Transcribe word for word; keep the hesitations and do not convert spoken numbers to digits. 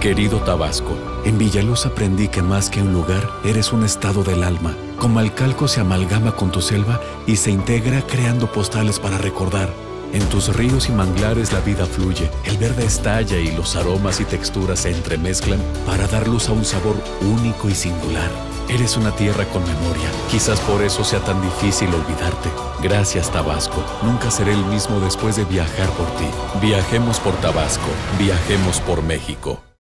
Querido Tabasco, en Villaluz aprendí que más que un lugar, eres un estado del alma. Como el calco se amalgama con tu selva y se integra creando postales para recordar. En tus ríos y manglares la vida fluye, el verde estalla y los aromas y texturas se entremezclan para dar luz a un sabor único y singular. Eres una tierra con memoria, quizás por eso sea tan difícil olvidarte. Gracias, Tabasco, nunca seré el mismo después de viajar por ti. Viajemos por Tabasco, viajemos por México.